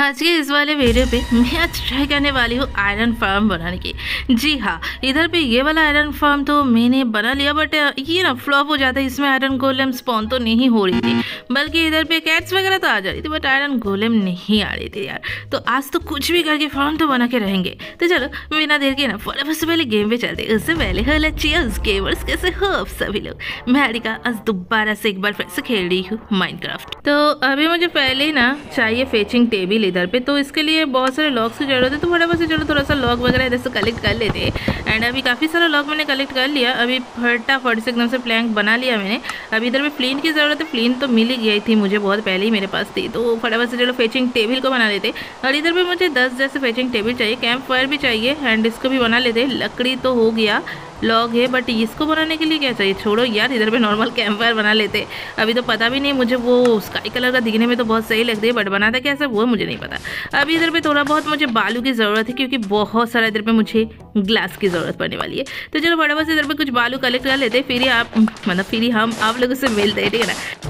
आज के इस वाले वीडियो पे मैं आज ट्राई करने वाली हूँ आयरन फार्म बनाने की। जी हाँ, इधर पे ये वाला आयरन फार्म तो मैंने बना लिया, बट ये ना फ्लॉप हो जाता है। इसमें आयरन गोलेम स्पॉन तो नहीं हो रही थी, बल्कि इधर पे कैट्स वगैरह तो आ जा रही थी, बट आयरन गोलेम नहीं आ रही थी यार। तो आज तो कुछ भी करके फार्म तो बना के रहेंगे। तो चलो बिना देर के ना फटाफट से पहले गेम पे चलते। उससे पहले हेलो चीयर्स गेमर्स, कैसे हो आप सभी लोग। मैं हारिका आज दोबारा से एक बार फिर से खेल रही हूँ माइनक्राफ्ट। तो अभी मुझे पहले ही ना चाहिए फेचिंग टेबल इधर पे, तो इसके लिए बहुत सारे लॉक्स की जरूरत है। तो फटाफट से चलो थोड़ा सा लॉक वगैरह इधर से कलेक्ट कर लेते हैं। एंड अभी काफ़ी सारा लॉक मैंने कलेक्ट कर लिया। अभी फटाफट से एकदम से प्लैंक बना लिया मैंने। अभी इधर पे फ्लीन की ज़रूरत है। फ्लीन तो मिल ही गई थी मुझे, बहुत पहले ही मेरे पास थी। तो फटाफट से चलो फेचिंग टेबल को बना लेते। और इधर पे मुझे 10 जैसे फेचिंग टेबल चाहिए। कैंप फायर भी चाहिए एंड इसको भी बना लेते। लकड़ी तो हो गया, लॉग है, बट इसको बनाने के लिए क्या चाहिए छोड़ो यार। इधर पे नॉर्मल कैंप फायर बना लेते। अभी तो पता भी नहीं मुझे, वो स्काई कलर का दिखने में तो बहुत सही लगती है, बट बनाता कैसे वो मुझे नहीं पता। अभी इधर पे थोड़ा बहुत मुझे बालू की ज़रूरत है, क्योंकि बहुत सारा इधर पे मुझे ग्लास की ज़रूरत पड़ने वाली है। तो चलो फटाफट से इधर पे कुछ बालू कलेक्ट कर लेते, फिर ही हम आप लोगों से मिलते हैं, ठीक है ना।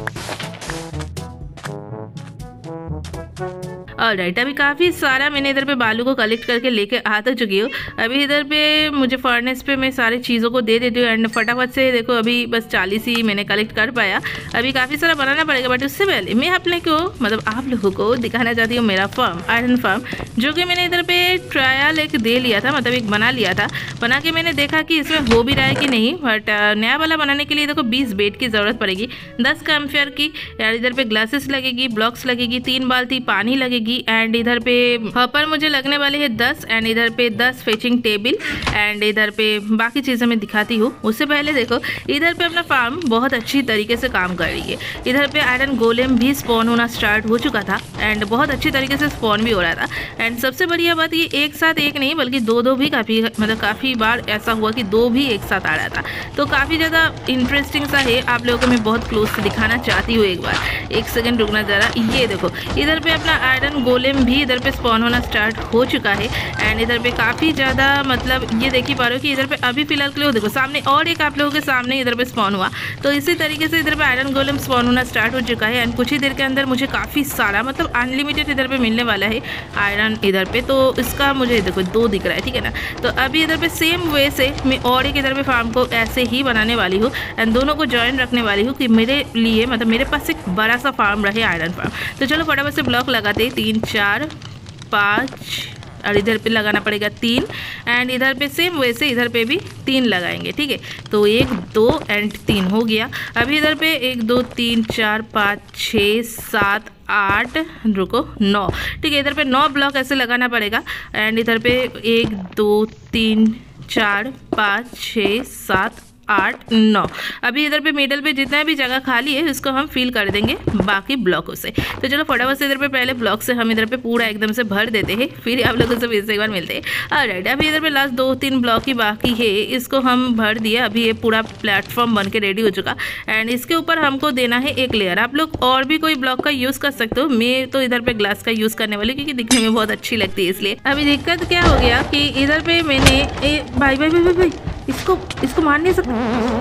ऑलराइट, अभी काफ़ी सारा मैंने इधर पे बालू को कलेक्ट करके लेके आ तो चुकी हूँ। अभी इधर पे मुझे फर्नेस पे मैं सारी चीज़ों को दे देती हूँ। एंड फटाफट से देखो अभी बस 40 ही मैंने कलेक्ट कर पाया। अभी काफ़ी सारा बनाना पड़ेगा, बट उससे पहले मैं आप लोगों को दिखाना चाहती हूँ मेरा फार्म, आयरन फार्म, जो कि मैंने इधर पे ट्रायल एक दे लिया था, मतलब एक बना लिया था। बना के मैंने देखा कि इसमें हो भी रहा है कि नहीं। बट नया वाला बनाने के लिए देखो 20 बेड की ज़रूरत पड़ेगी, 10 कैम्फेयर की, यार इधर पे ग्लासेस लगेगी, ब्लॉक्स लगेगी, 3 बाल्टी पानी लगेगी। एंड इधर पे हॉपर मुझे लगने वाले है 10। एंड इधर पे 10 फेचिंग टेबल। एंड इधर पे बाकी चीज़ें मैं दिखाती हूँ। उससे पहले देखो इधर पे अपना फार्म बहुत अच्छी तरीके से काम कर रही है। इधर पे आयरन गोलेम भी स्पॉन होना स्टार्ट हो चुका था एंड बहुत अच्छी तरीके से स्पॉन भी हो रहा था। एंड सबसे बढ़िया बात ये एक साथ एक नहीं बल्कि दो भी काफ़ी बार ऐसा हुआ कि 2 भी एक साथ आ रहा था। तो काफ़ी ज़्यादा इंटरेस्टिंग सा है। आप लोगों को मैं बहुत क्लोज से दिखाना चाहती हूँ। एक बार एक सेकेंड रुकना ज़रा। ये देखो इधर पे अपना आयरन गोलेम भी इधर पे स्पॉन होना स्टार्ट हो चुका है। एंड इधर पे काफ़ी ज़्यादा मतलब ये देख ही पा रहे हो कि इधर पे अभी फिलहाल के लिए देखो सामने और एक आप लोगों के सामने इधर पे स्पॉन हुआ। तो इसी तरीके से इधर पे आयरन गोलेम स्पॉन होना स्टार्ट हो चुका है। एंड कुछ ही देर के अंदर मुझे काफ़ी सारा मतलब अनलिमिटेड इधर पे मिलने वाला है आयरन इधर पे। तो इसका मुझे देखो 2 दिख रहा है, ठीक है ना। तो अभी इधर पे सेम वे से मैं और एक इधर पे फार्म को ऐसे ही बनाने वाली हूँ एंड दोनों को ज्वाइन रखने वाली हूँ कि मेरे लिए मतलब मेरे पास एक बड़ा सा फार्म रहे आयरन फार्म। तो चलो फटाफट से ब्लॉक लगाते 3 4 5 और इधर पे लगाना पड़ेगा 3। एंड इधर पे सेम वैसे इधर पे भी 3 लगाएंगे, ठीक है। तो 1 2 एंड 3 हो गया। अभी इधर पे 1 2 3 4 5 6 7 8 रुको 9, ठीक है। इधर पे 9 ब्लॉक ऐसे लगाना पड़ेगा। एंड इधर पे 1 2 3 4 5 6 7 8 9। अभी इधर पे मिडल पे जितना भी जगह खाली है उसको हम फिल कर देंगे बाकी ब्लॉकों से। तो चलो फटाफट से इधर पे पहले ब्लॉक से हम इधर पे पूरा एकदम से भर देते हैं, फिर आप लोगों से फिर से एक बार मिलते हैं। ऑलराइट, अभी इधर पे लास्ट 2-3 ब्लॉक ही बाकी है, इसको हम भर दिए। अभी ये पूरा प्लेटफॉर्म बन के रेडी हो चुका। एंड इसके ऊपर हमको देना है एक लेयर। आप लोग और भी कोई ब्लॉक का यूज़ कर सकते हो। मैं तो इधर पे ग्लास का यूज़ करने वाली क्योंकि दिखने में बहुत अच्छी लगती है इसलिए। अभी दिक्कत क्या हो गया कि इधर पे मैंने भाई इसको मार नहीं सकता।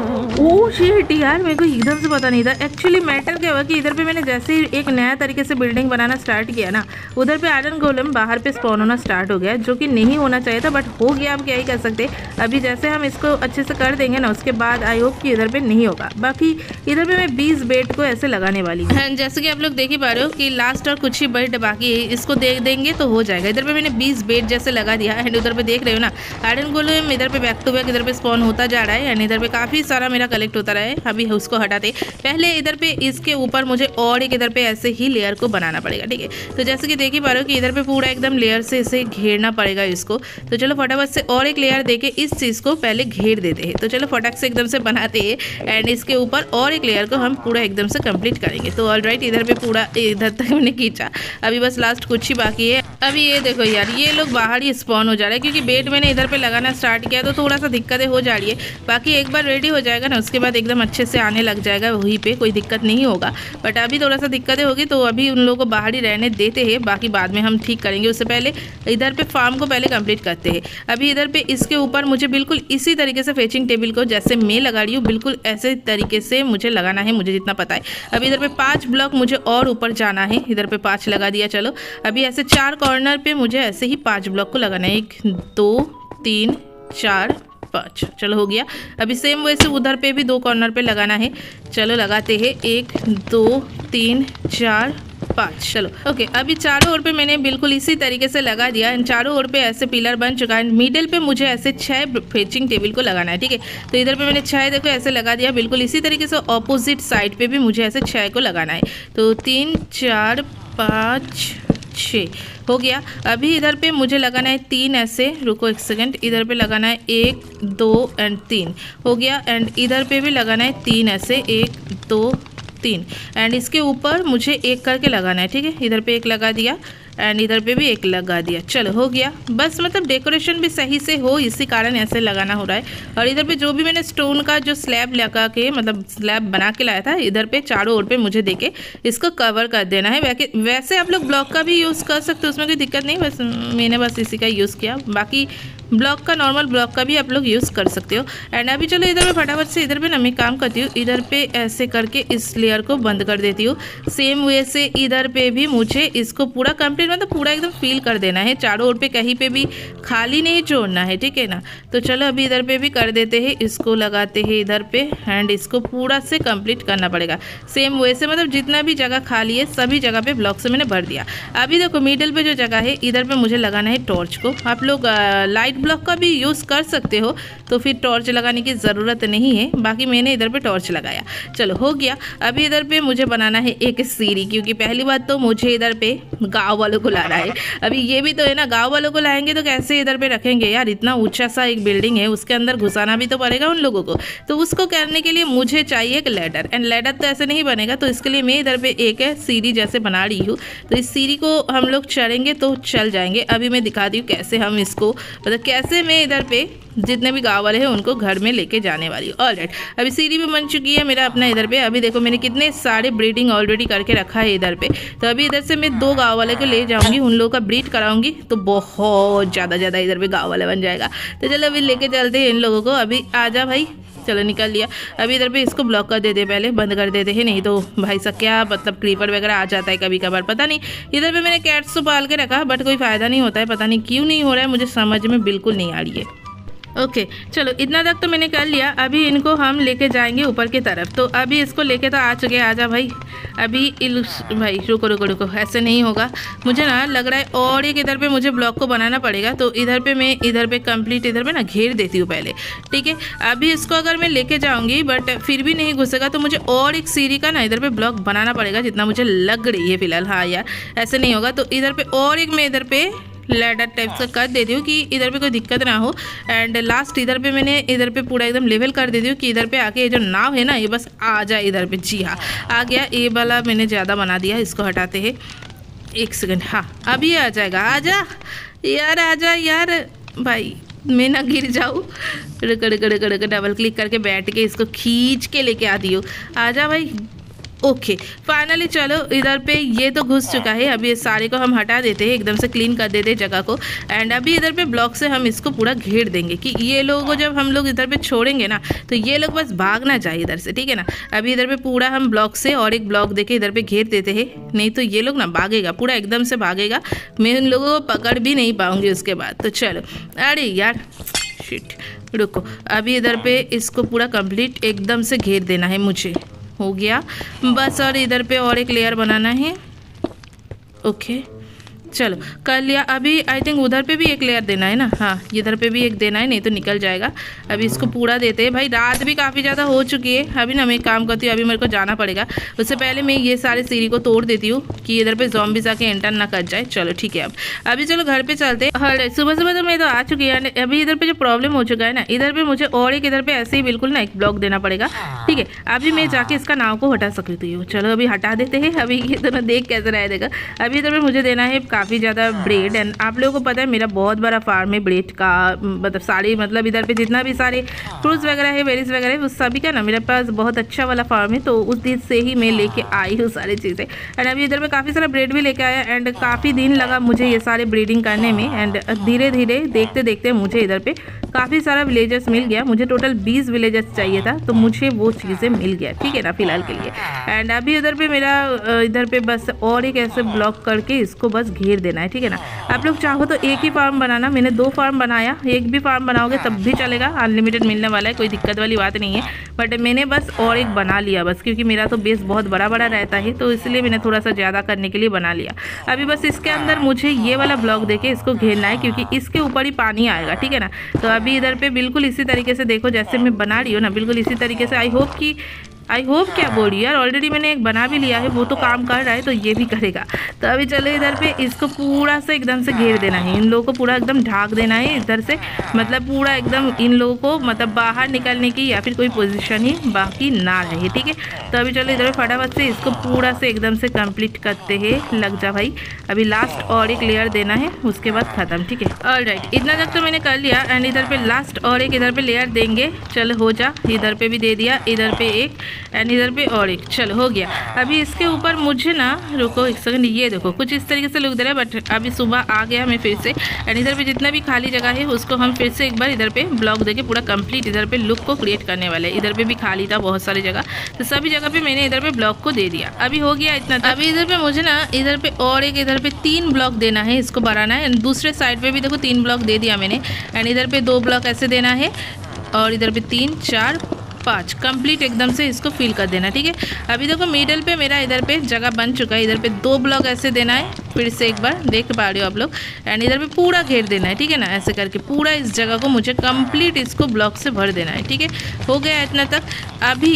ओह शिट यार, मेरे को एकदम से पता नहीं था। एक्चुअली मैटर क्या हुआ कि इधर पे मैंने जैसे ही एक नया तरीके से बिल्डिंग बनाना स्टार्ट किया ना, उधर पे आयरन गोलेम बाहर पे स्पॉन होना स्टार्ट हो गया, जो कि नहीं होना चाहिए था, बट हो गया। हम क्या ही कर सकते। अभी जैसे हम इसको अच्छे से कर देंगे ना, उसके बाद आई होप कि इधर पे नहीं होगा। बाकी इधर पे मैं 20 बेड को ऐसे लगाने वाली हूँ। जैसे कि आप लोग देख ही पा रहे हो कि लास्ट और कुछ ही बेड बाकी है, इसको दे देंगे तो हो जाएगा। इधर पे मैंने 20 बेड जैसे लगा दिया। एंड उधर पे देख रहे हो ना आयरन गोलेम इधर पे बैक टू बैक इधर पे स्पॉन होता जा रहा है। एंड इधर पे काफ़ी सारा मेरा कलेक्ट होता रहा है। अभी उसको हटाते पहले इधर पे इसके ऊपर मुझे और एक इधर पे ऐसे ही लेयर को बनाना पड़ेगा, ठीक है। तो जैसे कि देख ही पा रहे हो कि इधर पे पूरा एकदम लेयर से इसे घेरना पड़ेगा इसको। तो चलो फटाफट से और एक लेयर देके इस चीज़ को पहले घेर देते हैं। तो चलो फटाक से एकदम से बनाते हैं। एंड इसके ऊपर और एक लेयर को हम पूरा एकदम से कंप्लीट करेंगे। तो ऑलराइट, इधर पे पूरा इधर तक मैंने खींचा। अभी बस लास्ट कुछ ही बाकी है। अभी ये देखो यार, ये लोग बाहर ही स्पॉन हो जा रहे हैं क्योंकि बेड मैंने इधर पे लगाना स्टार्ट किया तो थोड़ा सा दिक्कतें हो जा रही है। बाकी एक बार रेडी हो जाएगा ना उसके बाद एकदम अच्छे से आने लग जाएगा, वहीं पे कोई दिक्कत नहीं होगा। बट अभी थोड़ा सा दिक्कतें होगी तो अभी उन लोगों को बाहर ही रहने देते हैं, बाकी बाद में हम ठीक करेंगे। उससे पहले इधर पे फार्म को पहले कंप्लीट करते हैं। अभी इधर पे इसके ऊपर मुझे बिल्कुल इसी तरीके से फेचिंग टेबल को जैसे मैं लगा रही हूँ बिल्कुल ऐसे तरीके से मुझे लगाना है, मुझे जितना पता है। अभी इधर पे 5 ब्लॉक मुझे और ऊपर जाना है, इधर पे 5 लगा दिया। चलो अभी ऐसे 4 कॉर्नर पे मुझे ऐसे ही 5 ब्लॉक को लगाना है, 1 2 3 4 5। चलो हो गया। अभी सेम वैसे उधर पे भी 2 कॉर्नर पे लगाना है। चलो लगाते हैं, 1 2 3 4 5। चलो ओके। अभी चारों ओर पे मैंने बिल्कुल इसी तरीके से लगा दिया। इन चारों ओर पे ऐसे पिलर बन चुका है। मिडिल पे मुझे ऐसे 6 फेचिंग टेबल को लगाना है, ठीक है। तो इधर पे मैंने 6 देखो ऐसे लगा दिया। बिल्कुल इसी तरीके से ऑपोजिट साइड पे भी मुझे ऐसे 6 को लगाना है। तो 3 4 5 6 हो गया। अभी इधर पे मुझे लगाना है 3 ऐसे, रुको एक सेकंड, इधर पे लगाना है 1 2 एंड 3 हो गया। एंड इधर पे भी लगाना है 3 ऐसे, 1 2 3 एंड इसके ऊपर मुझे 1 करके लगाना है, ठीक है। इधर पे 1 लगा दिया एंड इधर पे भी 1 लगा दिया। चलो हो गया। बस मतलब डेकोरेशन भी सही से हो इसी कारण ऐसे लगाना हो रहा है। और इधर पे जो भी मैंने स्टोन का जो स्लैब लगा के मतलब स्लैब बना के लाया था, इधर पे चारों ओर पे मुझे देके इसको कवर कर देना है। वैसे आप लोग ब्लॉक का भी यूज़ कर सकते हो, उसमें कोई दिक्कत नहीं, बस मैंने बस इसी का यूज़ किया। बाकी ब्लॉक का नॉर्मल ब्लॉक का भी आप लोग यूज़ कर सकते हो। एंड अभी चलो इधर पे फटाफट से इधर पे ना मैं काम करती हूँ, इधर पे ऐसे करके इस लेयर को बंद कर देती हूँ। सेम वे से इधर पे भी मुझे इसको पूरा कंप्लीट मतलब पूरा एकदम फील कर देना है। चारों ओर पे कहीं पे भी खाली नहीं छोड़ना है, ठीक है ना। तो चलो अभी इधर पे भी कर देते हैं, इसको लगाते हैं इधर पे एंड इसको पूरा से कंप्लीट करना पड़ेगा। सेम वे से मतलब जितना भी जगह खाली है सभी जगह पे ब्लॉक से मैंने भर दिया। अभी देखो मिडिल पे जो जगह है इधर पे मुझे लगाना है टॉर्च को। आप लोग लाइट ब्लॉक का भी यूज़ कर सकते हो, तो फिर टॉर्च लगाने की ज़रूरत नहीं है। बाकी मैंने इधर पे टॉर्च लगाया। चलो हो गया। अभी इधर पे मुझे बनाना है एक सीढ़ी, क्योंकि पहली बात तो मुझे इधर पे गाँव वालों को लाना है। अभी ये भी तो है ना, गाँव वालों को लाएंगे तो कैसे इधर पे रखेंगे यार, इतना ऊंचा सा एक बिल्डिंग है, उसके अंदर घुसाना भी तो पड़ेगा उन लोगों को। तो उसको करने के लिए मुझे चाहिए एक लैडर, एंड लैडर तो ऐसे नहीं बनेगा, तो इसके लिए मैं इधर पे एक सीढ़ी जैसे बना रही हूँ। तो इस सीढ़ी को हम लोग चढ़ेंगे तो चल जाएंगे। अभी मैं दिखाती हूँ कैसे हम इसको मतलब कैसे मैं इधर पे जितने भी गाँव वाले हैं उनको घर में लेके जाने वाली हूँ। ऑलराइट, अभी सीढ़ी भी बन चुकी है मेरा अपना इधर पे। अभी देखो मैंने कितने सारे ब्रीडिंग ऑलरेडी करके रखा है इधर पे। तो अभी इधर से मैं 2 गाँव वाले को ले जाऊंगी, उन लोगों का ब्रीड कराऊंगी, तो बहुत ज़्यादा इधर पे गाँव वाले बन जाएगा। तो चलो अभी लेके चलते हैं इन लोगों को। अभी आजा भाई, चलो निकल लिया। अभी इधर पे इसको ब्लॉक कर देते, पहले बंद कर देते हैं, नहीं तो भाई साहब क्या मतलब क्रीपर वगैरह आ जाता है कभी कभार, पता नहीं। इधर पे मैंने कैट्स तो पाल के रखा बट कोई फ़ायदा नहीं होता है, पता नहीं क्यों नहीं हो रहा है, मुझे समझ में बिल्कुल नहीं आ रही है। ओके चलो इतना तक तो मैंने कर लिया। अभी इनको हम लेके जाएंगे ऊपर की तरफ। तो अभी इसको लेके तो आ चुके हैं। आजा भाई, अभी भाई रुको, ऐसे नहीं होगा। मुझे ना लग रहा है और एक इधर पे मुझे ब्लॉक को बनाना पड़ेगा। तो इधर पे मैं इधर पे कंप्लीट इधर पे ना घेर देती हूँ पहले, ठीक है। अभी इसको अगर मैं लेके जाऊँगी बट फिर भी नहीं घुसेगा तो मुझे और एक सीढ़ी का ना इधर पे ब्लॉक बनाना पड़ेगा, जितना मुझे लग रही है फिलहाल। हाँ यार ऐसे नहीं होगा। तो इधर पे और एक मैं इधर पे लैडर टाइप से कर देती हूँ कि इधर पे कोई दिक्कत ना हो। एंड लास्ट इधर पे मैंने इधर पे पूरा एकदम लेवल कर देती हूँ कि इधर पे आके ये जो नाव है ना ये बस आ जाए इधर पे। जी हाँ आ गया। ये वाला मैंने ज़्यादा बना दिया, इसको हटाते हैं। एक सेकंड, हाँ अभी आ जाएगा। आजा यार, आजा यार भाई, मैं ना गिर जाऊँ। डबल क्लिक करके बैठ के इसको खींच के लेके आती हूँ। आजा भाई। ओके फाइनली चलो इधर पे ये तो घुस चुका है। अभी इस सारे को हम हटा देते हैं, एकदम से क्लीन कर देते हैं जगह को। एंड अभी इधर पे ब्लॉक से हम इसको पूरा घेर देंगे कि ये लोगों को जब हम लोग इधर पे छोड़ेंगे ना तो ये लोग बस भागना चाहिए इधर से, ठीक है ना। अभी इधर पे पूरा हम ब्लॉक से और एक ब्लॉक देके इधर पे घेर देते हैं, नहीं तो ये लोग ना भागेगा, पूरा एकदम से भागेगा। मैं उन लोगों को पकड़ भी नहीं पाऊँगी उसके बाद। तो चलो, अरे यार शिट, रुको। अभी इधर पे इसको पूरा कंप्लीट एकदम से घेर देना है मुझे। हो गया बस। और इधर पे और एक लेयर बनाना है। ओके चलो कर लिया। अभी आई थिंक उधर पे भी एक लेयर देना है ना। हाँ इधर पे भी एक देना है, नहीं तो निकल जाएगा। अभी इसको पूरा देते हैं। भाई रात भी काफ़ी ज़्यादा हो चुकी है। अभी ना मैं एक काम करती हूँ, अभी मेरे को जाना पड़ेगा। उससे पहले मैं ये सारे सीढ़ी को तोड़ देती हूँ कि इधर पे ज़ॉम्बीज़ आके एंटर ना कर जाए। चलो ठीक है। अभी चलो घर पर चलते हैं। हाँ सुबह तो मैं तो आ चुकी है। अभी इधर पर जो प्रॉब्लम हो चुका है ना, इधर पर मुझे और एक इधर पर ऐसे ही बिल्कुल ना एक ब्लॉक देना पड़ेगा, ठीक है। अभी मैं जाके इसका नाव को हटा सकती हूँ। चलो अभी हटा देते हैं। अभी ये दोनों देख कैसे रहे देगा। अभी इधर पर मुझे देना है काफ़ी ज़्यादा ब्रेड। एंड आप लोगों को पता है मेरा बहुत बड़ा फार्म है ब्रेड का, मतलब सारे मतलब इधर पे जितना भी सारे फ्रूट्स वगैरह है, बेरीज वगैरह है, उस सभी का ना मेरे पास बहुत अच्छा वाला फार्म है। तो उस दिन से ही मैं लेके आई हूँ सारी चीज़ें। एंड अभी इधर पे काफ़ी सारा ब्रेड भी लेके आया एंड काफ़ी दिन लगा मुझे ये सारे ब्रीडिंग करने में। एंड धीरे धीरे देखते देखते मुझे इधर पे काफ़ी सारा विलेजर्स मिल गया। मुझे टोटल 20 विलेजर्स चाहिए था, तो मुझे वो चीज़ें मिल गया, ठीक है ना, फिलहाल के लिए। एंड अभी इधर पे मेरा इधर पे बस और एक ऐसे ब्लॉक करके इसको बस घेर देना है, ठीक है ना। आप लोग चाहो तो एक ही फार्म बनाना, मैंने 2 फार्म बनाया, एक भी फार्म बनाओगे तब भी चलेगा, अनलिमिटेड मिलने वाला है, कोई दिक्कत वाली बात नहीं है। बट मैंने बस और एक बना लिया बस, क्योंकि मेरा तो बेस बहुत बड़ा बड़ा रहता है, तो इसलिए मैंने थोड़ा सा ज़्यादा करने के लिए बना लिया। अभी बस इसके अंदर मुझे ये वाला ब्लॉक देके इसको घेरना है, क्योंकि इसके ऊपर ही पानी आएगा, ठीक है ना। तो अभी इधर पे बिल्कुल इसी तरीके से देखो, जैसे मैं बना रही हूँ ना, बिल्कुल इसी तरीके से। आई होप क्या बोल रही यार, ऑलरेडी मैंने एक बना भी लिया है, वो तो काम कर रहा है, तो ये भी करेगा। तो अभी चलो इधर पे इसको पूरा से एकदम से घेर देना है, इन लोगों को पूरा एकदम ढाक देना है इधर से, मतलब पूरा एकदम इन लोगों को मतलब बाहर निकलने की या फिर कोई पोजीशन ही बाकी ना रहे, ठीक है। तो अभी चलो इधर फटाफट से इसको पूरा से एकदम से कंप्लीट करते हैं, लग जा भाई। अभी लास्ट और एक लेयर देना है, उसके बाद ख़त्म, ठीक है। ऑलराइट, इतना तक तो मैंने कर लिया। एंड इधर पे लास्ट और एक इधर पे लेयर देंगे, चलो हो जा। इधर पे भी दे दिया, इधर पे एक एंड इधर पे और एक, चलो हो गया। अभी इसके ऊपर मुझे ना, रुको एक सेकंड, ये देखो कुछ इस तरीके से लुक दे रहा है। बट अभी सुबह आ गया मैं फिर से, एंड इधर पे जितना भी खाली जगह है उसको हम फिर से एक बार इधर पे ब्लॉक देके पूरा कंप्लीट इधर पे लुक को क्रिएट करने वाले हैं। इधर पे भी खाली था बहुत सारी जगह, तो सभी जगह पे मैंने इधर पे ब्लॉक को दे दिया। अभी हो गया इतना। अभी इधर पे मुझे ना इधर पे और एक इधर पे 3 ब्लॉक देना है, इसको बढ़ाना है। एंड दूसरे साइड पे भी देखो 3 ब्लॉक दे दिया मैंने। एंड इधर पे 2 ब्लॉक ऐसे देना है, और इधर पे 3 4 5 कंप्लीट एकदम से इसको फिल कर देना, ठीक है। अभी देखो मिडल पे मेरा इधर पे जगह बन चुका है, इधर पे 2 ब्लॉक ऐसे देना है, फिर से एक बार देख पा रहे हो आप लोग। एंड इधर पे पूरा घेर देना है, ठीक है ना, ऐसे करके पूरा इस जगह को मुझे कंप्लीट इसको ब्लॉक से भर देना है, ठीक है। हो गया इतना तक। अभी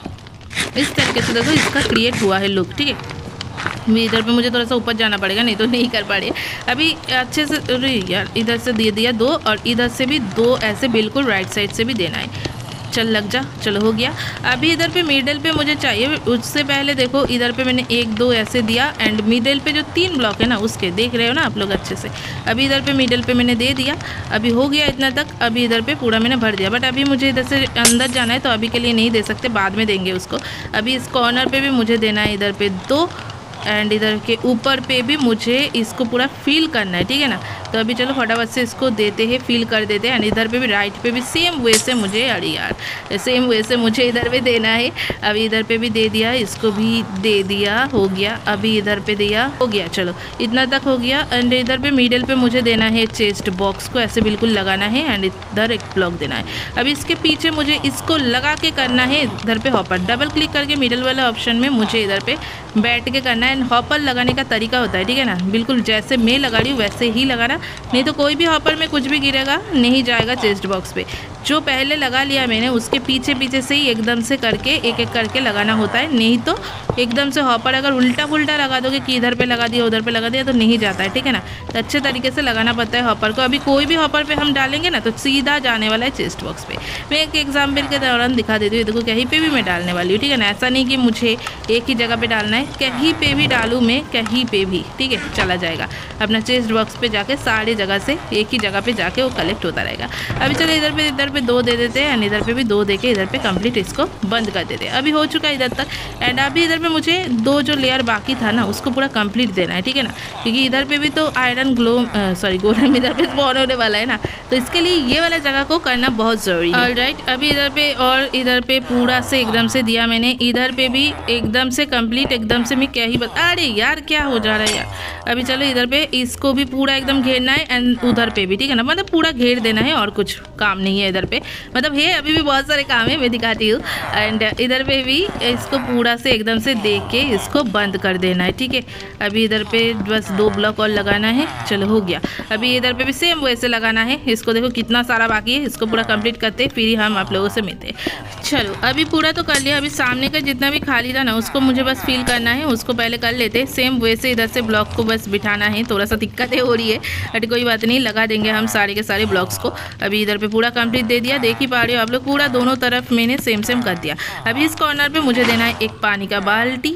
इस तरीके से देखो इसका क्रिएट हुआ है लुक, ठीक है। इधर पे मुझे थोड़ा सा ऊपर जाना पड़ेगा, नहीं तो नहीं कर पा रही। अभी अच्छे से, अरे यार, इधर से दे दिया 2 और इधर से भी 2 ऐसे बिल्कुल राइट साइड से भी देना है। चल लग जा, चलो हो गया। अभी इधर पे मिडल पे मुझे चाहिए, उससे पहले देखो इधर पे मैंने 1 2 ऐसे दिया। एंड मिडल पे जो 3 ब्लॉक है ना, उसके देख रहे हो ना आप लोग अच्छे से। अभी इधर पे मिडल पे मैंने दे दिया। अभी हो गया इतना तक। अभी इधर पे पूरा मैंने भर दिया, बट अभी मुझे इधर से अंदर जाना है, तो अभी के लिए नहीं दे सकते, बाद में देंगे उसको। अभी इस कॉर्नर पे भी मुझे देना है इधर पे 2, एंड इधर के ऊपर पे भी मुझे इसको पूरा फिल करना है, ठीक है ना। तो अभी चलो फटाफट से इसको देते हैं, फिल कर देते हैं। एंड इधर पे भी राइट पे भी सेम वे से मुझे, अरे यार, सेम वे से मुझे इधर पे देना है। अभी इधर पे भी दे दिया, इसको भी दे दिया, हो गया। अभी इधर पे दिया, हो गया, चलो इतना तक हो गया। एंड इधर पे मिडल पे मुझे देना है चेस्ट बॉक्स को ऐसे बिल्कुल लगाना है, एंड इधर एक ब्लॉक देना है। अभी इसके पीछे मुझे इसको लगा के करना है इधर पे हॉपर, डबल क्लिक करके मिडल वाला ऑप्शन में मुझे इधर पे बैठ के करना है। एंड हॉपर लगाने का तरीका होता है, ठीक है ना, बिल्कुल जैसे मैं लगा रही हूँ वैसे ही लगाना, नहीं तो कोई भी हॉपर में कुछ भी गिरेगा नहीं जाएगा चेस्ट बॉक्स पे। जो पहले लगा लिया मैंने उसके पीछे पीछे से ही एकदम से करके एक एक करके लगाना होता है, नहीं तो एकदम से हॉपर अगर उल्टा पुल्टा लगा दोगे कि इधर पे लगा दिया उधर पे लगा दिया तो नहीं जाता है, ठीक है ना। तो अच्छे तरीके से लगाना पड़ता है हॉपर को। अभी कोई भी हॉपर पे हम डालेंगे ना तो सीधा जाने वाला है चेस्ट बॉक्स पे। मैं एक एग्जाम्पल के दौरान दिखा देती हूँ, देखो कहीं पे भी मैं डालने वाली हूँ, ठीक है ना। ऐसा नहीं कि मुझे एक ही जगह पे डालना है, कहीं पे भी डालूँ मैं, कहीं पे भी, ठीक है, चला जाएगा अपना चेस्ट बॉक्स पे जाके, सारी जगह से एक ही जगह पे जाके वो कलेक्ट होता रहेगा। अभी चलो इधर पे 2 दे देते हैं, एंड इधर पे भी 2 दे के इधर पे कंप्लीट इसको बंद कर देते हैं। अभी हो चुका है इधर तक। एंड अभी इधर पे मुझे 2 जो लेयर बाकी था ना उसको पूरा कंप्लीट देना है, ठीक है ना, क्योंकि इधर पे भी तो आयरन गोल्डन इधर पे स्पॉन होने वाला है ना, तो इसके लिए ये वाला जगह को करना बहुत ज़रूरी है। ऑलराइट, अभी इधर पे और इधर पे पूरा से एकदम से दिया मैंने, इधर पे भी एकदम से कंप्लीट, एकदम से मैं क्या ही अरे यार क्या हो जा रहा है यार। अभी चलो इधर पे इसको भी पूरा एकदम घेरना है, एंड उधर पे भी, ठीक है ना, मतलब पूरा घेर देना है, और कुछ काम नहीं है इधर पे, मतलब है अभी भी बहुत सारे काम है, मैं दिखाती हूँ। एंड इधर पे भी इसको पूरा से एकदम से देख के इसको बंद कर देना है, ठीक है। अभी इधर पे बस 2 ब्लॉक और लगाना है, चलो हो गया। अभी इधर पे भी सेम वैसे लगाना है, इसको देखो कितना सारा बाकी है, इसको पूरा कंप्लीट करते फिर हम आप लोगों से मिलते। चलो अभी पूरा तो कर लिया, अभी सामने का जितना भी खाली था ना उसको मुझे बस फिल करना है, उसको पहले कर लेते। सेम वैसे इधर से ब्लॉक को बस बिठाना है, थोड़ा सा दिक्कतें हो रही है बट कोई बात नहीं, लगा देंगे हम सारे के सारे ब्लॉक्स को। अभी इधर पे पूरा कंप्लीट दे दिया, देख ही पा रहे हो आप लोग, पूरा दोनों तरफ मैंने सेम कर दिया। अभी इस कॉर्नर पे मुझे देना है एक पानी का बाल्टी,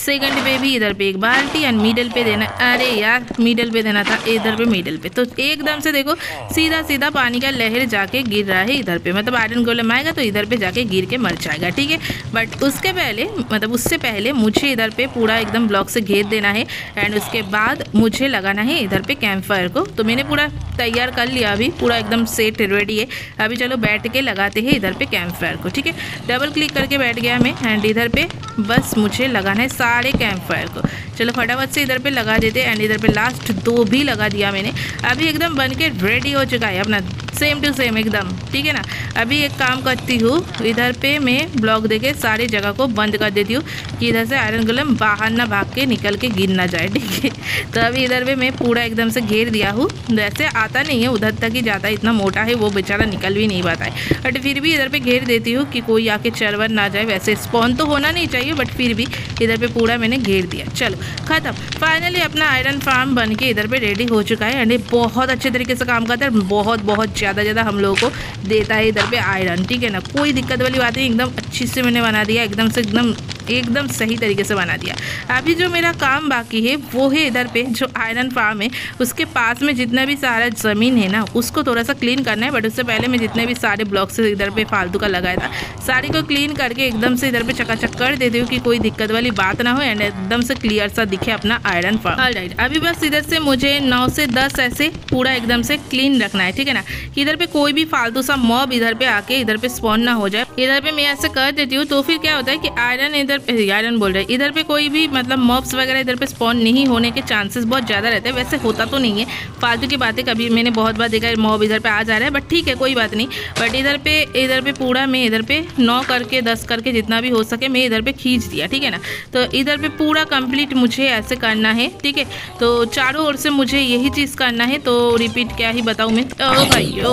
सेकंड पे भी इधर पे एक बाल्टी एंड मिडल पे देना, अरे यार मिडल पे देना था, इधर पे मिडल पे। तो एकदम से देखो सीधा सीधा पानी का लहर जाके गिर रहा है इधर पे, मतलब आयरन गोलम आएगा तो इधर पे जाके गिर के मर जाएगा, ठीक है। बट उसके पहले मतलब उससे पहले मुझे इधर पे पूरा एकदम ब्लॉक से घेर देना है एंड उसके बाद मुझे लगाना है इधर पे कैंप फायर को। तो मैंने पूरा तैयार कर लिया, अभी पूरा एकदम सेट रेडी है। अभी चलो बैठ के लगाते हैं इधर पे कैंप फायर को, ठीक है। डबल क्लिक करके बैठ गया मैं एंड इधर पे बस मुझे लगाना है सारे कैंप फायर को। चलो फटाफट से इधर पे लगा देते एंड इधर पे लास्ट 2 भी लगा दिया मैंने। अभी एकदम बन के रेडी हो चुका है अपना सेम टू सेम एकदम, ठीक है ना। अभी एक काम करती हूँ, इधर पे मैं ब्लॉक देके सारी जगह को बंद कर देती हूँ कि इधर से आयरन गोलम बाहर ना भाग के निकल के गिर ना जाए, ठीक है। तो अभी इधर पे मैं पूरा एकदम से घेर दिया हूँ। वैसे आता नहीं है, उधर तक ही जाता है, इतना मोटा है वो बेचारा निकल भी नहीं पाता है। बट फिर भी इधर पे घेर देती हूँ कि कोई आके चरवर ना जाए। वैसे स्पॉन तो होना नहीं चाहिए बट फिर भी इधर पे पूरा मैंने घेर दिया। चलो खत्म, फाइनली अपना आयरन फार्म बन के इधर पे रेडी हो चुका है एंड ये बहुत अच्छे तरीके से काम करता है, बहुत ज़्यादा हम लोगों को देता है इधर पे आयरन, ठीक है ना। कोई दिक्कत वाली बात नहीं, एकदम अच्छी से मैंने बना दिया, एकदम से एकदम सही तरीके से बना दिया। अभी जो मेरा काम बाकी है वो है इधर पे जो आयरन फार्म है उसके पास में जितना भी सारा ज़मीन है ना उसको थोड़ा सा क्लीन करना है। बट उससे पहले मैं जितने भी सारे ब्लॉक्स इधर पे फालतू का लगाया था सारे को क्लीन करके एकदम से इधर पे चकाचक कर देती हूँ कि कोई दिक्कत वाली बात ना हो एंड एकदम से क्लियर सा दिखे अपना आयरन फार्म। ऑलराइट, अभी बस इधर से मुझे 9 से 10 ऐसे पूरा एकदम से क्लीन रखना है, ठीक है ना। कि इधर पे कोई भी फालतू सा मॉब इधर पे आके इधर पे स्पॉन ना हो जाए। इधर पे मैं ऐसे कर देती हूँ तो फिर क्या होता है कि आयरन बोल रहे इधर पे कोई भी मतलब मॉब्स वगैरह इधर पे स्पॉन नहीं होने के चांसेस बहुत ज़्यादा रहते हैं। वैसे होता तो नहीं है, फालतू की बातें कभी मैंने बहुत बार देखा है मॉब इधर पे आ जा रहा है, बट ठीक है कोई बात नहीं। बट इधर पे पूरा मैं इधर पे 9 करके 10 करके जितना भी हो सके मैं इधर पे खींच दिया, ठीक है ना। तो इधर पे पूरा कंप्लीट मुझे ऐसे करना है, ठीक है। तो चारों ओर से मुझे यही चीज़ करना है। तो रिपीट क्या ही बताऊँ मैं। ओ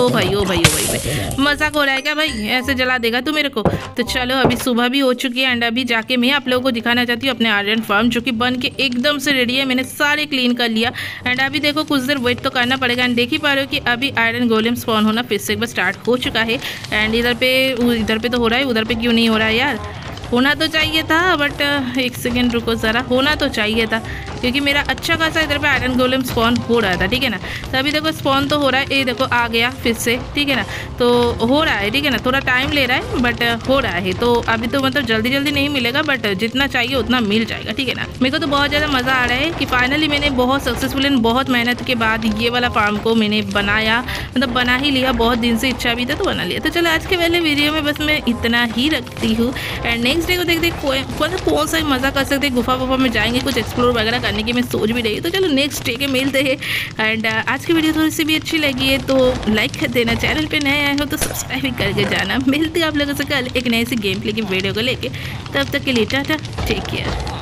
भाई मजाक हो रहा है क्या भाई, ऐसे जला देगा तू मेरे को। तो चलो अभी सुबह भी हो चुकी है एंड अभी जाके मैं आप लोगों को दिखाना चाहती हूँ अपने आयरन फार्म जो कि बन के एकदम से रेडी है। मैंने सारे क्लीन कर लिया एंड अभी देखो कुछ देर वेट तो करना पड़ेगा एंड देख ही पा रहे हो कि अभी आयरन गोलेम स्पॉन होना फिर से एक बार स्टार्ट हो चुका है। एंड इधर पे तो हो रहा है, उधर पे क्यों नहीं हो रहा है यार। होना तो चाहिए था बट एक सेकेंड रुको ज़रा, होना तो चाहिए था क्योंकि मेरा अच्छा खासा इधर पे आयरन गोलेम स्पॉन हो रहा था, ठीक है ना। तो अभी देखो स्पॉन तो हो रहा है, ये देखो आ गया फिर से, ठीक है ना। तो हो रहा है, ठीक है ना, थोड़ा टाइम ले रहा है बट हो रहा है। तो अभी तो मतलब जल्दी नहीं मिलेगा बट जितना चाहिए उतना मिल जाएगा, ठीक है ना। मेरे को तो बहुत ज़्यादा मज़ा आ रहा है कि फाइनली मैंने बहुत सक्सेसफुल एंड बहुत मेहनत के बाद ये वाला फार्म को मैंने बनाया, मतलब बना ही लिया। बहुत दिन से इच्छा भी था तो बना लिया। तो चलो आज के वाले वीडियो में बस मैं इतना ही रखती हूँ एंड नेक्स्ट डे को देखते कौन सा मज़ा कर सकते, गुफा वुफा में जाएंगे, कुछ एक्सप्लोर वगैरह करने की मैं सोच भी रही हूँ। तो चलो नेक्स्ट डे के मिलते हैं एंड आज की वीडियो थोड़ी सी भी अच्छी लगी है तो लाइक कर देना, चैनल पे नए आए हो तो सब्सक्राइब भी करके जाना। मिलते हैं आप लोगों से कल एक नई सी गेम प्ले की वीडियो को लेके, तब तक के लिए टाटा, टेक केयर।